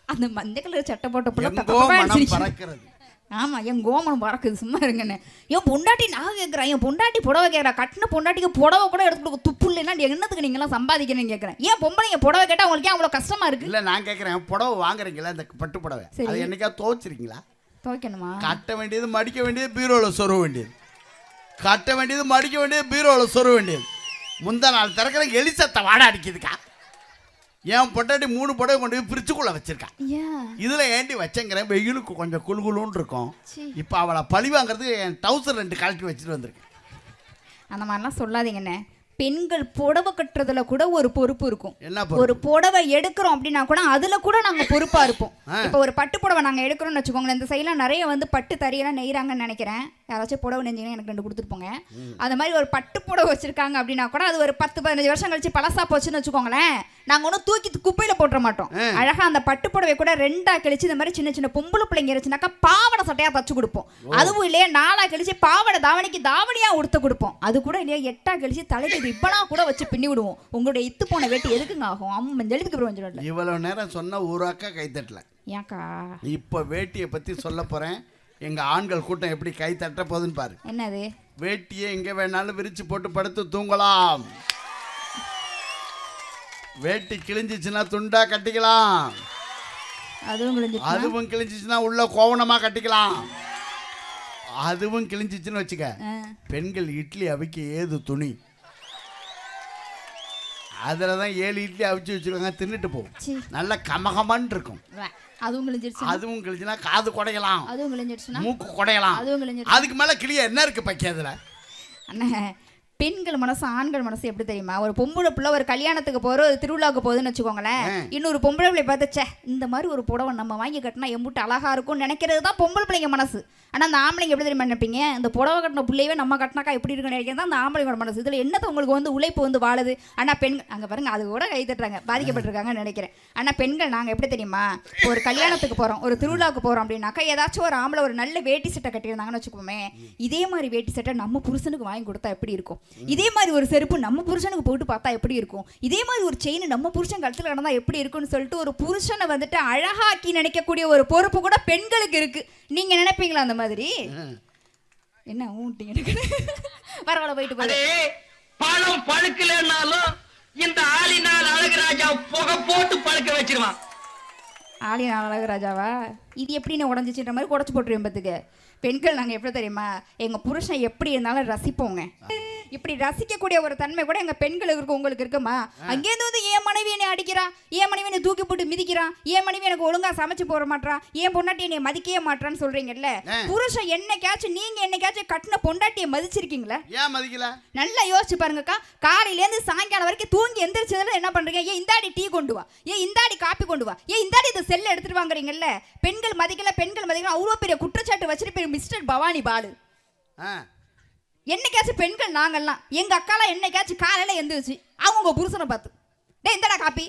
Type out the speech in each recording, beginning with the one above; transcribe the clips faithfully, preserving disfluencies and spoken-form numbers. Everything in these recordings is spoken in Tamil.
அந்த மஞ்சள் கலர் சட்டை போட்ட புள்ள ஆமா என் கோமனம் பறக்குது சும்மா இருங்கண்ணே. என் பொண்டாட்டி நான் கேட்குறேன், என் பொண்டாட்டி புடவை கேட்குறா, கட்டின பொண்டாட்டிக்கு புடவை கூட எடுத்து கொடுக்க துப்பு இல்லைன்னா என்னத்துக்கு நீங்களாம் சம்பாதிக்கிறேன்னு கேட்குறேன். ஏன் பொம்பளை என் புடவை கேட்டால் உங்களுக்கு ஏன் அவ்வளோ கஷ்டமா இருக்கு? இல்லை நான் கேட்குறேன், புடவை வாங்குறீங்களா இந்த பட்டு புடவை, அது என்னைக்கா துவைச்சிருக்கீங்களா? துவைக்கணுமா? கட்ட வேண்டியது மடிக்க வேண்டியது பீரோவில் சொருக வேண்டியது, கட்ட வேண்டியது மடிக்க வேண்டியது பீரோவில் சொருக வேண்டியது. முந்தா நாள் திறக்கிற எலிசத்தை வாட அடிக்குதுக்கா. என் பொண்டாட்டி மூணு புடவை கொண்டு போய் பிரிச்சுக்குள்ள வச்சிருக்கான். இதுல ஏண்டி வச்சேங்கிறேன், வெயிலுக்கு கொஞ்சம் குழுகுலுன்னு இருக்கும். இப்போ அவளை பழி வாங்குறதுக்கு என் டவுசர் ரெண்டு கலட்டி வச்சுட்டு வந்திருக்கேன். அந்த மாதிரிலாம் சொல்லாதீங்கண்ணே. பெண்கள் புடவை கட்டுறதுல கூட ஒரு பொறுப்பு இருக்கும். ஒரு புடவை எடுக்கிறோம் அப்படின்னா கூட அதுல கூட நாங்க பொறுப்பா இருப்போம். இப்போ ஒரு பட்டு புடவை நாங்க எடுக்கிறோம்னு வச்சுக்கோங்களேன், இந்த சைட்ல நிறைய வந்து பட்டு தறியெல்லாம் நெய்றாங்கன்னு நினைக்கிறேன். யாராச்சும் புடவை நெஞ்சிங்கன்னா எனக்கு ரெண்டு கொடுத்துருப்போங்க. அந்த மாதிரி ஒரு பட்டு புடவை வச்சிருக்காங்க அப்படின்னா கூட அது ஒரு பத்து பதினஞ்சு வருஷம் கழிச்சு பழசா போச்சுன்னு வச்சுக்கோங்களேன், நாங்க ஒன்றும் தூக்கி குப்பையில போட்டுற மாட்டோம். அழகா அந்த பட்டு புடவை கூட ரெண்டா கழிச்சு இந்த மாதிரி சின்ன சின்ன பொம்பளை பிள்ளைங்க இருந்துச்சுனாக்கா பாவடை சட்டையா தச்சு கொடுப்போம். அதுவும் இல்லையா நாலா கழிச்சு பாவடை தாவணிக்கு தாவணியா உடுத்த கொடுப்போம். அது கூட இல்லையா எட்டா கழிச்சு தலைக்கு இப்பனா கூட வச்சு பின்னி விடுவோம். உங்களுடைய இத்து போன வேட்டி எதுக்குங்க ஆகும்? அம்மன் எழுதுக்கு பிரயோஜனம். இவ்வளவு நேரம் சொன்ன ஒரு அக்கா கை தட்டல. ஏக்கா இப்ப வேட்டியை பத்தி சொல்ல போறேன். எங்க ஆண்கள் கூட்டம் எப்படி கை தட்ட போகுதுன்னு பாரு. என்னது? வேட்டியை எங்க வேணாலும் விரிச்சு போட்டு படுத்து தூங்கலாம். வேட்டி கிழிஞ்சிச்சுன்னா துண்டா கட்டிக்கலாம். அதுவும் அதுவும் கிழிஞ்சிச்சுன்னா உள்ள கோவணமா கட்டிக்கலாம். அதுவும் கிழிஞ்சிச்சுன்னு வச்சுக்க, பெண்கள் இட்லி அவிக்க ஏது துணி, அதுலதான் ஏழு இட்லி அவிச்சு வச்சிருக்காங்க, தின்னுட்டு போகும், நல்ல கமகமான்னு இருக்கும். அதுவும் கிழிஞ்சிருச்சு. அதுவும் கிழிஞ்சுனா காது குடையலாம், அதுவும் கிழிஞ்சிருச்சுனா மூக்கு குடையலாம், அதுவும் கிழிஞ்சிருச்சு. அதுக்கு மேல கிளிய என்ன இருக்கு பக்கி அதுல? அண்ணே பெண்கள் மனசு ஆண்கள் மனசு எப்படி தெரியுமா? ஒரு பொம்பளை பிள்ளை ஒரு கல்யாணத்துக்கு போகிற ஒரு திருவிழாவுக்கு போகுதுன்னு வச்சுக்கோங்களேன், இன்னொரு பொம்பளை பிள்ளை பார்த்துச்சே இந்த மாதிரி ஒரு புடவை நம்ம வாங்கி கட்டினா எம்பூட்டு அழகா இருக்கும்னு நினைக்கிறது தான் பொம்பளை பிள்ளைங்க மனசு. ஆனால் அந்த ஆம்பளைங்க எப்படி தெரியுமா நினைப்பீங்க? இந்த புடவை கட்டின பிள்ளையவே நம்ம கட்டினாக்கா எப்படி இருக்குன்னு நினைக்கிறது தான் அந்த ஆம்பளைங்களோட மனசு. இதில் என்னத்தை உங்களுக்கு வந்து உழைப்பு வந்து வாழுது. ஆனால் பெண்கள் அங்கே பாருங்க அது கூட கை தட்டுறாங்க, பாதிக்கப்பட்டிருக்காங்கன்னு நினைக்கிறேன். ஆனால் பெண்கள் நாங்கள் எப்படி தெரியுமா, ஒரு கல்யாணத்துக்கு போகிறோம் ஒரு திருவிழாவுக்கு போகிறோம் அப்படின்னாக்கா ஏதாச்சும் ஒரு ஆம்பளை ஒரு நல்ல வேட்டி சட்டை கட்டியிருந்தாங்கன்னு வச்சுக்கோமே, இதே மாதிரி வேட்டி சட்டை நம்ம புருஷனுக்கு வாங்கி கொடுத்தா எப்படி இருக்கும்? இதே மாதிரி ஒரு செருப்பு நம்ம புருஷனுக்கு போட்டு பார்த்தா எப்படி இருக்கும்? இதே மாதிரி ஒரு செயின் நம்ம புருஷன் கழுத்துல கடந்தா எப்படி இருக்குன்னு சொல்லிட்டு ஒரு புருஷனை வந்துட்டு அழகாக்கி நினைக்கக்கூடிய ஒரு பொறுப்பு கூட பெண்களுக்கு இருக்கு. நீங்க நினைப்பீங்களா அந்த மாதிரி? என்ன ஊட்டிங்க பரவாயில்ல போயிட்டு போய் பழம் பழுக்கலன்னாலும் இந்த ஆளினால் அழகுராஜா புகை போட்டு பழுக்க வச்சிருவான். ஆளினால் அழகுராஜாவா? இது எப்படி உடஞ்சிச்சுன்ற மாதிரி உடச்சு போட்டுருவேன் பத்துக்கு. பெண்கள் நாங்கள் எப்படி தெரியுமா, எங்கள் புருஷன் எப்படி இருந்தாலும் ரசிப்போங்க. இப்படி ரசிக்கக்கூடிய ஒரு தன்மை கூட எங்கள் பெண்களுக்கு இருக்கு. உங்களுக்கு இருக்குமா? அங்கேருந்து வந்து என் மனைவி என்னை அடிக்கிறான், என் மனைவி என்னை தூக்கி போட்டு மிதிக்கிறான், என் மனைவி எனக்கு ஒழுங்கா சமைச்சு போட மாட்டான், என் பொண்டாட்டி என்னை மதிக்கவே மாட்டான்னு சொல்றீங்கல்ல. புருஷன் என்னைக்காச்சும் நீங்க என்னைக்காச்சும் கட்டின பொண்டாட்டியை மதிச்சிருக்கீங்களா? ஏன் மதிக்கல? நல்லா யோசிச்சு பாருங்கக்கா. காலையிலேருந்து சாயங்காலம் வரைக்கும் தூங்கி எந்திரிச்சதுல என்ன பண்றீங்க? ஏன் இந்தாடி டீ கொண்டு வா, ஏன் இந்தாடி காப்பி கொண்டு வா, ஏன் இந்தாடி இந்த செல்ல எடுத்துட்டு வாங்குறீங்கல்ல. பெண்கள் மதிக்கல பெண்கள் மதிக்கல அவ்வளோ பெரிய குற்றச்சாட்டு வச்சுட்டு மிஸ்டர் பவானி பாலு. என்னைக்காச்சும் பெண்கள் நாங்கெல்லாம் எங்க அக்காலாம் என்னைக்காச்சும் காலையில எந்திரிச்சு அவங்க புருஷனை பார்த்து டே இந்தடா காப்பி,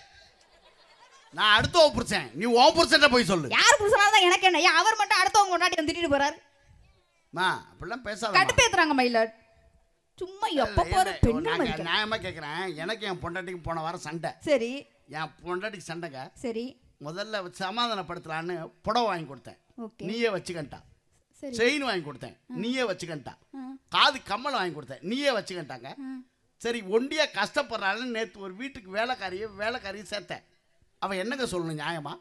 நான் அடுத்த புருஷன் நீ உன் புருஷன்ட்ட போய் சொல்லு. யார் புருஷனா தான் எனக்கு என்ன? ஏன் அவர் மட்டும் அடுத்தவங்க கொண்டாடி வந்து திட்டிட்டு போறாரு? மா அப்படிலாம் பேசாத, கடுப்பேத்துறாங்க மயிலட். சும்மா எப்ப போற பெண்கள் மதிக்க. நியாயமா கேக்குறேன். எனக்கு என் பொண்டாட்டிக்கு போன வாரம் சண்டை. சரி என் பொண்டாட்டிக்கு சண்டைங்க. சரி முதல்ல சமாதானப்படுத்தலான்னு புடவை வாங்கி கொடுத்தேன், நீயே வச்சுக்கண்டா. செயின் வாங்கி கொடுத்தேன், நீயே வச்சுக்கண்டா. காது கம்மல் வாங்கி கொடுத்தேன், நீயே வச்சுக்கிட்டாங்க. சரி ஒண்டியா கஷ்டப்படுறாள்னு நேற்று ஒரு வீட்டுக்கு வேலைக்காரிய வேலைக்காரியை சேர்த்தேன். அவன் என்னங்க சொல்லணும் நியாயமா?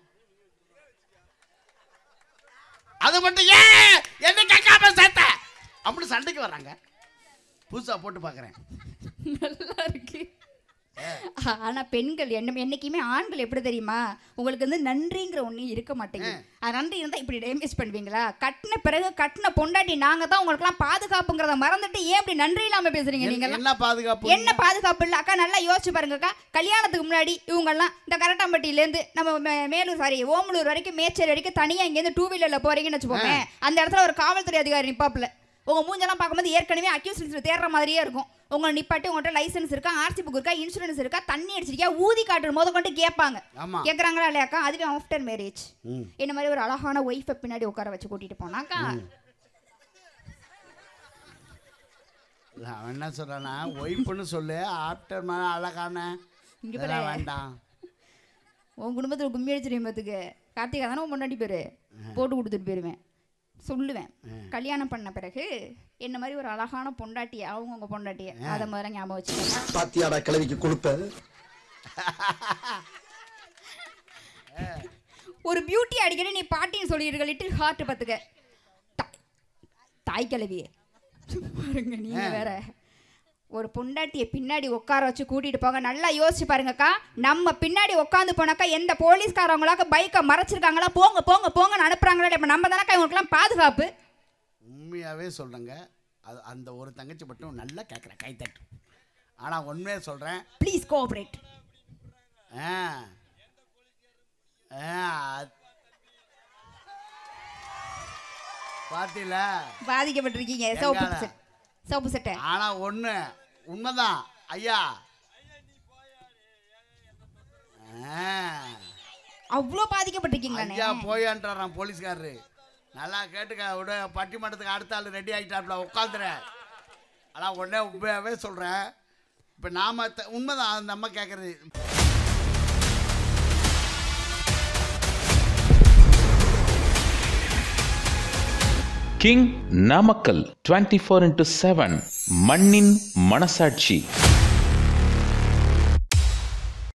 அது மட்டும் ஏன் என்ன கேட்காம சேர்த்த அப்படின்னு சண்டைக்கு வர்றாங்க. புதுசா போட்டு பார்க்குறேன், நல்லா இருக்கு. ஆனா பெண்கள் என்ன என்னைக்குமே ஆண்கள் எப்படி தெரியுமா, உங்களுக்கு வந்து நன்றிங்கிற ஒண்ணு இருக்க மாட்டேங்குது. அது நன்றி இருந்தா இப்படி டேமேஜ் பண்ணுவீங்களா? கட்டின பிறகு கட்டின பொண்டாட்டி நாங்க தான் உங்களுக்கு எல்லாம் பாதுகாப்புங்கிறத மறந்துட்டு ஏன் இப்படி நன்றி இல்லாம பேசுறீங்க? நீங்க என்ன பாதுகாப்பு? என்ன பாதுகாப்பு இல்ல அக்கா? நல்லா யோசிச்சு பாருங்கக்கா. கல்யாணத்துக்கு முன்னாடி இவங்க எல்லாம் இந்த கரட்டாம்பட்டியில இருந்து நம்ம மேலூர் சாரி ஓமலூர் வரைக்கும் மேச்சேரி வரைக்கும் தனியா இங்க இருந்து டூ வீலர்ல போறீங்கன்னு வச்சுக்கோங்க. அந்த இடத்துல ஒரு காவல்துறை அதிகாரி நிப்பாப்புல. உங்க மூஞ்செல்லாம் பார்க்கும்போது ஏற்கனவே அக்யூஸ் லிஸ்ட்ல தேடுற மாதிரியே இருக்கும். உங்களை நிப்பாட்டி உங்கள்கிட்ட லைசன்ஸ் இருக்கா, ஆர்சி புக் இருக்கா, இன்சூரன்ஸ் இருக்கா, தண்ணி அடிச்சிருக்கியா, ஊதி காட்டுற போது கொண்டு கேட்பாங்க. கேட்குறாங்களா இல்லையாக்கா? அதுவே ஆஃப்டர் மேரேஜ் என்ன மாதிரி ஒரு அழகான ஒய்ஃபை பின்னாடி உட்கார வச்சு கூட்டிட்டு போனாக்கா அவன் என்ன சொல்றானா, ஒய்ஃப்னு சொல்லு, ஆஃப்டர் மேல அழகான வேண்டாம். உன் குடும்பத்தில் கும்மி அடிச்சிருவேன் பார்த்துக்க. கார்த்திகா தானே உன் பொண்டாட்டி பேர், போட்டு கொடுத்துட்டு போயிடுவேன் சொல்லுவேன். கல்யாணம் பண்ண பிறகு என்ன மாதிரி ஒரு அழகான பொண்டாட்டியை, அவங்கவுங்க பொண்டாட்டியை அதை முதல்ல ஞாபகம் வச்சுக்கோங்க. பாத்தியாடா கிளவிக்கு கொடுப்ப ஒரு பியூட்டி அடிக்கடி நீ பாட்டின்னு சொல்லியிருக்க லிட்டில் ஹார்ட் பார்த்துக்க. தாய் கிளவியே பாருங்க. நீங்க வேற ஒரு பொண்டாட்டியை பின்னாடி உட்கார வச்சு கூட்டிட்டு போங்க. நல்லா யோசிச்சு பாருங்கக்கா. நம்ம பின்னாடி உட்காந்து போனாக்கா எந்த போலீஸ்காரவங்களாக்க பைக்கை மறைச்சிருக்காங்களா, போங்க போங்க போங்கன்னு அனுப்புறாங்களா, இப்போ நம்ம தானக்கா இவங்களுக்குலாம் பாதுகாப்பு. உண்மையாகவே சொல்கிறேங்க. அது அந்த ஒரு தங்கச்சி மட்டும் நல்லா கேட்குறேன், கை தட்டு. ஆனால் உண்மையாக சொல்கிறேன், ப்ளீஸ் கோஆப்ரேட். ஆ பாத்தீல பாதிக்கப்பட்டிருக்கீங்க. சோப்பு சட்டை சோப்பு சட்டை. ஆனா ஒண்ணு உண்மைதான் ஐயா. அவ்வளோ பாதிக்கப்பட்டிருக்கீங்களா? ஐயா போயான்றான் போலீஸ்காரரு. நல்லா கேட்டுக்க. விட பட்டிமன்றத்துக்கு அடுத்த ஆள் ரெடி ஆகிட்டாப்ல உட்காந்துறேன். ஆனால் உடனே உண்மையாகவே சொல்கிறேன். இப்போ நாம உண்மைதான் அந்த அம்மா கேட்குறது. King Namakkal twenty four into seven மண்ணின் மனசாட்சி.